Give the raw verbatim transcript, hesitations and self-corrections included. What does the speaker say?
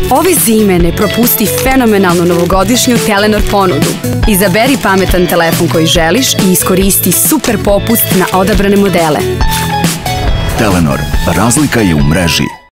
Ove zime ne propusti fenomenalnu novogodišnju Telenor ponudu. Izaberi pametan telefon koji želiš i iskoristi super popust na odabrane modele. Telenor, razlika je u mreži.